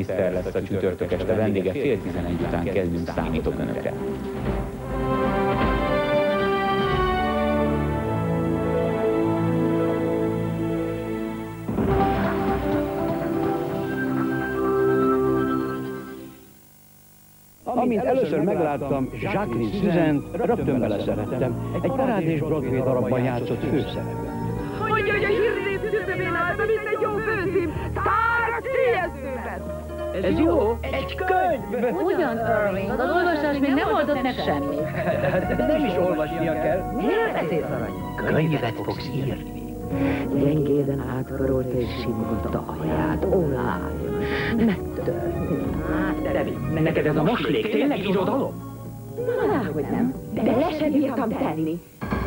Mr. lesz a csütörtök este vendége, 10:11 után kezdünk, számítok önökre. Amint először megláttam Jacqueline Suzanne-t, rögtön beleszerettem. Egy parádés Broadway darabban játszott főszerepet. Hogy a hírnép tüzövén állt, mint egy jó főcím, tárak céljesztőben! Ez jó? Egy könyv! Ugyan, Irving, az olvasás még nem oldott meg semmit. Nem is olvasnia kell. Miért beszélsz, aranyom? Könyvet fogsz írni. Gyengéden átkarolta és simogatta a haját. Ó, lány, megtörni. Neked ez a moslék tényleg irodalom? Na, hogy nem. De le sem bírtam tenni.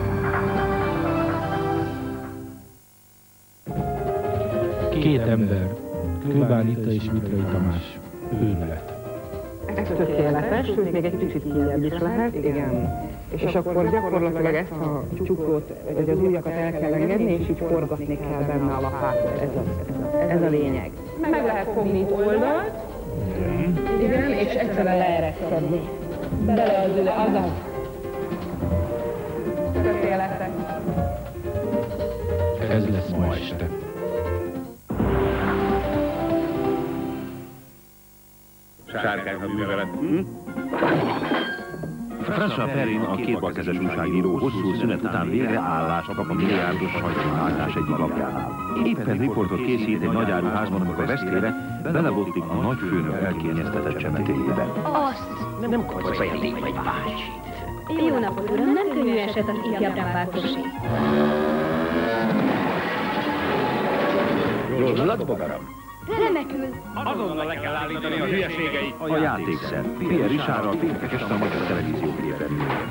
Két ember, Kőbánita és Vitrai Tamás, őrület. Ez tökéletes, sőt még egy kicsit kijebb is lehet, igen. És akkor gyakorlatilag ezt a csukót, vagy az ujjakat el kell engedni, és így forgatni kell benne a lapátot. Ez a lényeg. Meg lehet fogni itt oldalt. Igen, és egyszerűen leereszkedni. Bele az üle, azaz. Tökéletes. Ez lesz ma este. Sárkányhad művelet. François Perrin, a kétbalkezes újságíró hosszú szünet után végre állást kap a milliárdos sajtóállás egyik lapjánál. Éppen riportot készít egy nagy áruházban, amikor vesztére belebotlik a nagyfőnök elkényeztetett csemetéjében. Azt! Nem kapsz ajándék vagy bácsit. Jó napot, uram, nem könnyű eset az ifjabbra változsi. Jól hallod, bogaram? Remekül! Azonnal le kell állítani a hülyeségeit. A játékszer. Pierre Richardral péntek este a magyar televízió képernyőjén.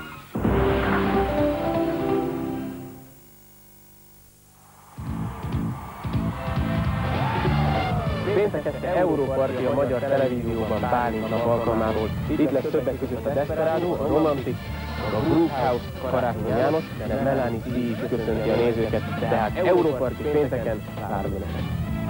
Péntek este Európarti a magyar televízióban Bálint nap alkalmából. Itt lesz többek között a Desperado, a Romantik, a Groove Karácsony János, de Melanie C. is köszönti a nézőket, tehát Európarti pénteken várom önöket.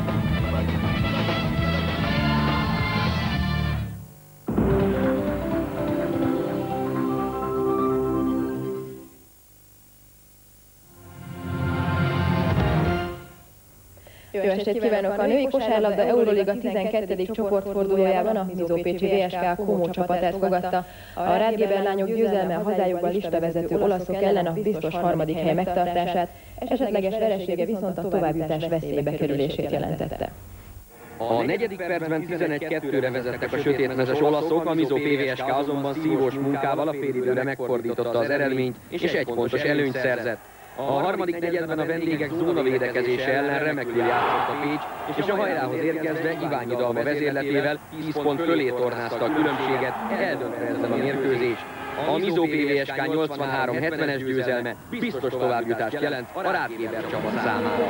Jó estét kívánok! A női kosárlabda Euroliga 12. csoportfordulójában a Mizópécsi VSK Como csapatát fogadta. A Rádgeber lányok győzelme a hazájukban listavezető olaszok ellen a biztos harmadik hely megtartását, esetleges veresége viszont a továbbjutás veszélybe kerülését jelentette. A negyedik percben 11-2-re vezettek a sötétmezes olaszok, a Mizó PVSK azonban szívós munkával a félidőre megfordította az eredményt, és egy pontos előnyt szerzett. A harmadik negyedben a vendégek zónavédekezése ellen remekül játszott a Pécs, és a hajrához érkezve Iványi Dalma vezérletével 10 pont fölé tornázta a különbséget, eldöntve ezzel a mérkőzést. A Mizó PVSK 83-70-es győzelme biztos továbbjutást jelent a Rádgeber csapat számára.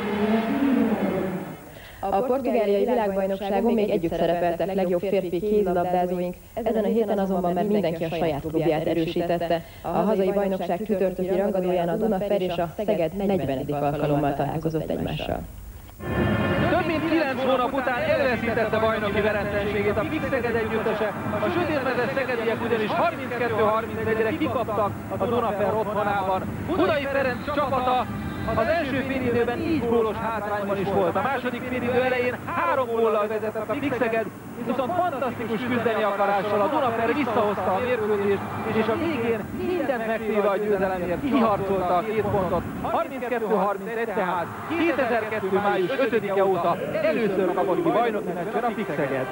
A portugáliai világbajnokságon még együtt szerepeltek legjobb férfi kézilabdázóink, ezen a héten azonban már mindenki a saját klubját erősítette. A hazai bajnokság csütörtöki rangadóján a Dunafer és a Szeged 40. alkalommal találkozott egymással. Több mint 9 hónap után elveszítette bajnoki veretlenségét a Pik Szeged együttese. A sötétmezes szegediek ugyanis 32-31-re kikaptak a Dunafer otthonában. Budai Ferenc csapata az első félidőben 4 gólos hátrányban is volt. A második félidő elején 3 góllal vezetett a Pik Szeged, viszont fantasztikus küzdeni akarással a Dunafer visszahozta a mérkőzést, és a végén mindent megtéve a győzelemért kiharcolta a 2 pontot. 32-31 tehát 2002. május 5-e óta először kapott ki bajnoki meccsen a Pik Szeged.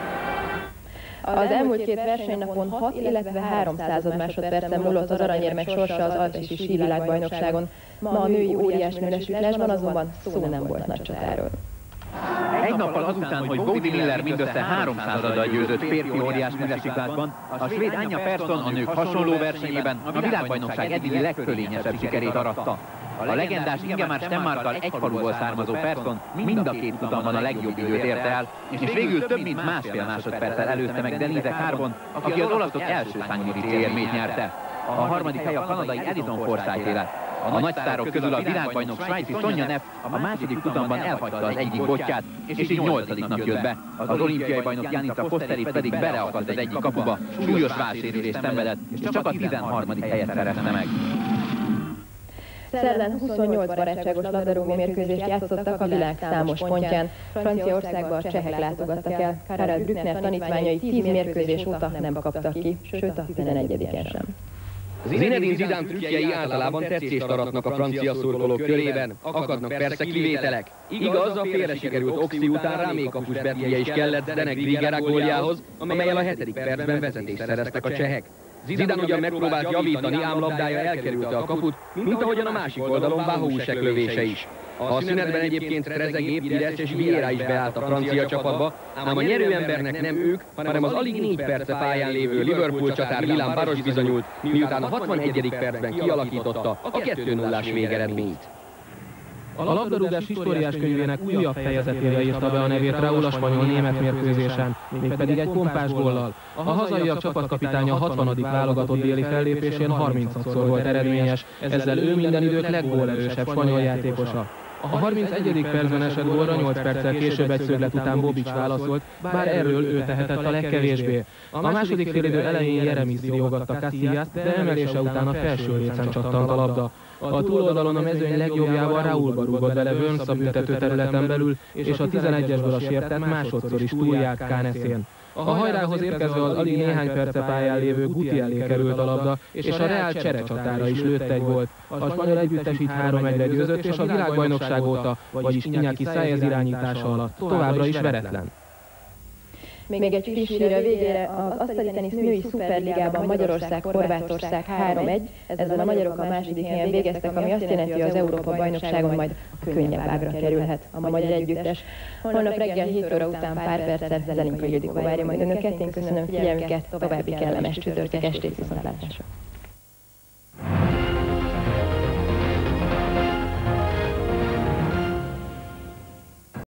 Az elmúlt 2 versenynapon 6, illetve 300 másodpercen múlott az aranyérmek sorsa az alpesi sívilágbajnokságon. Ma a női óriásnő lesütlásban azonban szó nem volt nagy csatáról. Egy nappal azután, hogy Bode Miller mindössze 300-addal győzött férfi óriás művesiklásban, a svéd Anja Persson a nők hasonló versenyében a világbajnokság eddigi legfölényesebb sikerét aratta. A legendás Ingemar Stenmarkkal egy faluból származó Persson mind a 2 futamban a legjobb időt érte el, és végül több mint másfél másodperccel előzte meg Denise Carbon, aki az olaszok első szánymirici érmét nyerte. A harmadik hely a kanadai Addison Forsyth-é lett. A nagy sztárok közül a világbajnok svájci Sonja Neff a második futamban elhagyta az egyik botját, és így 8-nak jött be. Az olimpiai bajnok Janica Kosteri pedig beleakadt az egyik kapuba, súlyos válsérülést szenvedett, és csak a 13. helyet szerezte meg. Szerdán 28 barátságos labdarúgó mérkőzést játszottak a világ számos pontján. Franciaországba a csehek látogattak el. Karel Brückner tanítványai 10 mérkőzés óta nem kaptak ki, sőt a 11-en sem. Zinedine Zidane trükkjei általában tetszést aratnak a francia szurkolók körében. Akadnak persze kivételek. Igaz, a félre sikerült Oxi után rámékapus betűje is kellett Zdenek Grigera góljához, amelyel a 7. percben vezetést szereztek a csehek. Zidane ugyan megpróbált javítani, ám labdája elkerülte a kaput, mint ahogyan a másik oldalon Bahousek lövése is. A szünetben egyébként Trezeguet, Pires és Vieira is beállt a francia csapatba, ám a nyerőembernek nem ők, hanem az alig 4 perce pályán lévő Liverpool csatár Milan Baros bizonyult, miután a 61. percben kialakította a 2-0-ás végeredményt. A labdarúgás históriás könyvének újabb fejezetébe írta be a nevét Raúl a spanyol-német mérkőzésen, mégpedig egy pompás góllal. A hazaiak csapatkapitánya a 60. válogatott déli fellépésén 36-szor volt eredményes, ezzel ő minden idők leggólerősebb spanyol játékosa. A 31. percben esett gólra 8 perccel később egy szöglet után Bobic válaszolt, bár erről ő tehetett a legkevésbé. A második félidő elején Jeremis riogatta Casillas, de emelése után a felső lécen csattant a labda. A túloldalon a mezőny legjobbjával Raúlba rúgott bele Wörns a büntetőterületen belül, és a 11-esből a sértett másodszor is túljárt Káneszén. A hajrához érkezve az alig néhány perce pályán lévő Guti elé került a labda, és a Real cserecsatára is lőtt egy gólt. A spanyol együttes így 3-1-re győzött, és a világbajnokság óta, vagyis Iñaki Sáez irányítása alatt továbbra is veretlen. Még egy friss hír a végére, az asztali tenisz női szuperligában Magyarország-Horvátország 3-1, ezzel a magyarok a második helyen végeztek, ami azt jelenti, hogy az Európa-bajnokságon majd a könnyebb ágra kerülhet a magyar együttes. Holnap reggel 7 óra után pár perccel Zelinka Ildikó várja majd önöket, én köszönöm figyelmüket, további kellemes csütörtök estét, viszontlátásra!